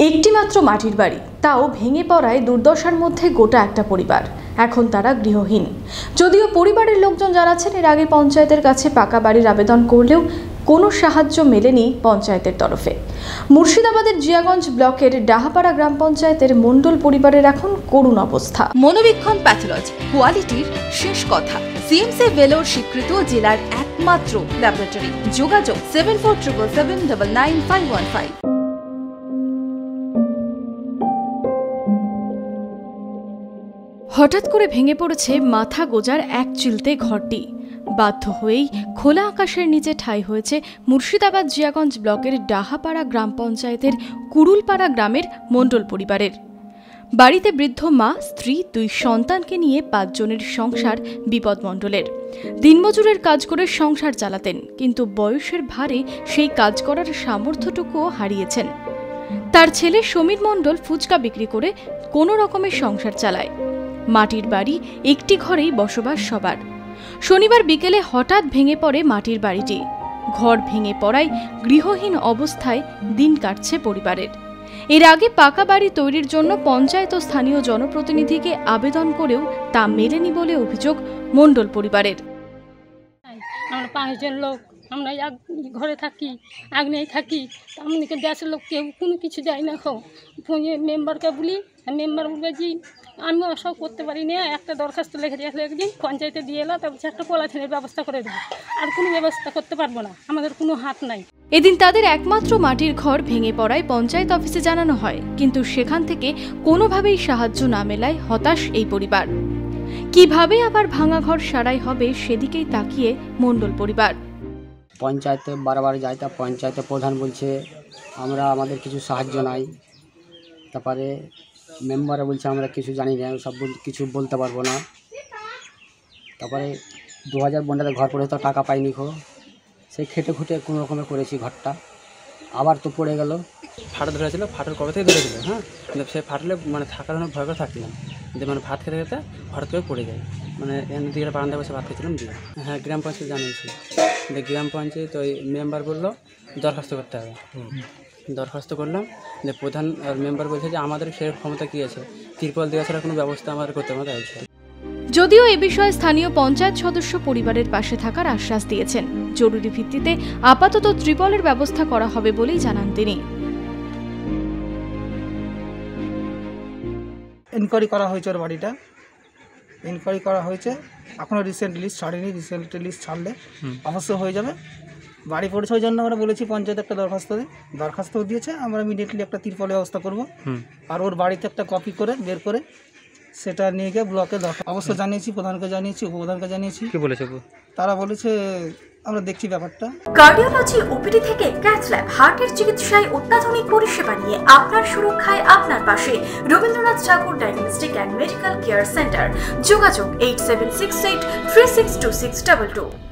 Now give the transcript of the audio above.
একটি মাত্র মাটির বাড়ি, তাও ভেঙে পড়ায় দুর্দশার মধ্যে গোটা একটা পরিবার। এখন তারা গৃহহীন। যদিও পরিবারের লোকজন জানাচ্ছেন এর আগে পঞ্চায়েতের কাছে পাকা বাড়ির আবেদন করলেও কোনো সাহায্য মেলেনি পঞ্চায়েতের তরফে। মুর্শিদাবাদের জিয়াগঞ্জ ব্লকের ডাহাপাড়া গ্রাম পঞ্চায়েতের মণ্ডল পরিবারের এখন করুণ অবস্থা। মনোবীক্ষণ প্যাথোলজি, কোয়ালিটির শেষ কথা। সিএমসি ভেলোর স্বীকৃত জেলার একমাত্র ল্যাবরেটরি। যোগাযোগ 7477799515। হঠাৎ করে ভেঙে পড়েছে মাথা গোজার এক চিলতে ঘরটি। বাধ্য হয়েই খোলা আকাশের নিচে ঠাঁই হয়েছে মুর্শিদাবাদ জিয়াগঞ্জ ব্লকের ডাহাপাড়া গ্রাম পঞ্চায়েতের কুড়ুলপাড়া গ্রামের মণ্ডল পরিবারের। বাড়িতে বৃদ্ধ মা, স্ত্রী, 2 সন্তানকে নিয়ে 5 জনের সংসার বিপদ মণ্ডলের। দিনমজুরের কাজ করে সংসার চালাতেন, কিন্তু বয়সের ভারে সেই কাজ করার সামর্থ্যটুকুও হারিয়েছেন। তার ছেলে সমীর মণ্ডল ফুচকা বিক্রি করে কোনো রকমের সংসার চালায়। মাটির বাড়ি, একটি ঘরেই বসবাস সবার। শনিবার বিকেলে হঠাৎ ভেঙে পড়ে মাটির বাড়িটি। ঘর ভেঙে পড়ায় গৃহহীন অবস্থায় দিন কাটছে পরিবারের। এর আগে পাকা বাড়ি তৈরির জন্য পঞ্চায়েত ও স্থানীয় জনপ্রতিনিধিকে আবেদন করেও তা মেলেনি বলে অভিযোগ মণ্ডল পরিবারের। আমরা 5 জন লোক, আমরা এক ঘরে থাকি, আগ্নেয় থাকি। আমাদেরকে দেশের লোক কেউ কোনো কিছু দেয় না। ফোনে মেম্বারকে বলি, মেম্বার বলবে যে আমি ওসব করতে পারি না, একটা দরখাস্ত লিখে দিয়ে আসলে একদিন পঞ্চায়েতে দিয়ে এলো, তারপর একটা পলাথিনের ব্যবস্থা করে দেবো। আর কোনো ব্যবস্থা করতে পারবো না, আমাদের কোনো হাত নাই। এদিন তাদের একমাত্র মাটির ঘর ভেঙে পড়ায় পঞ্চায়েত অফিসে জানানো হয়, কিন্তু সেখান থেকে কোনোভাবেই সাহায্য না মেলায় হতাশ এই পরিবার। কিভাবে আবার ভাঙা ঘর সারাই হবে সেদিকেই তাকিয়ে মণ্ডল পরিবার। পঞ্চায়েতে বারবার যাই, তা পঞ্চায়েতের প্রধান বলছে আমাদের কিছু সাহায্য নাই। তারপরে মেম্বারে বলছে আমরা কিছু জানি না, সব কিছু বলতে পারবো না। তারপরে 2000 বন্ডাতে ঘর পড়ে তো টাকা পাইনি। সেই খেটে খুঁটে কোনো রকমে করেছি ঘরটা, আবার তো পড়ে গেল। ফাটা ধরেছিল, ফাটার কবে থেকে ধরেছিল, হ্যাঁ, কিন্তু সে ফাটলে মানে থাকার জন্য ভয় করে থাকছিলাম, যে মানে ভাত খেতে খেতে হঠাৎ করে পড়ে যায়। মানে দিকে বারান্দায় বসে ভাত খেয়েছিলাম দিয়ে। হ্যাঁ, গ্রাম পঞ্চায়েত জানিয়েছি। গ্রাম পঞ্চায়েত ওই মেম্বার বললো দরখাস্ত করতে হবে। দরখাস্ত করলাম, যে প্রধান আর মেম্বার বলছে যে আমাদের সে ক্ষমতা কী আছে, তিরপল দেওয়া ছাড়া কোনো ব্যবস্থা আমাদের করতে হবে। যদিও এ বিষয়ে স্থানীয় পঞ্চায়েত সদস্য পরিবারের পাশে থাকার আশ্বাস দিয়েছেন। জরুরি ভিত্তিতে আপাতত ত্রিপলের ব্যবস্থা করা হবে বলেই জানান তিনি। ইনকোয়ারি করা হয়েছে, ওর বাড়িটা ইনকোয়ারি করা হয়েছে, এখনও রিসেন্ট লিস্ট ছাড়েনি। রিসেন্ট লিস্ট ছাড়লে অবশ্যই হয়ে যাবে। বাড়ি পড়েছে, ওই জন্য আমরা বলেছি পঞ্চায়েত একটা দরখাস্ত দিয়েছে, আমরা ইমিডিয়েটলি একটা তিরপলের ব্যবস্থা করব। আর ওর বাড়িতে একটা কপি করে বের করে সেটা নিয়ে গিয়ে ব্লকে অবশ্য জানিয়েছি, প্রধানকে জানিয়েছি, উপপ্রধানকে জানিয়েছি। কি বলেছে? তারা বলেছে আমরা দেখছি ব্যাপারটা। কার্ডিওলজি ওপিডি থেকে ক্যাথ ল্যাব, হার্টের চিকিৎসায় অত্যাধুনিক পরিষেবা নিয়ে আপনার সুরক্ষায় আপনার পাশে Rabindranath Thakur diagnostic and medical care centre. যোগাযোগ 8768362622।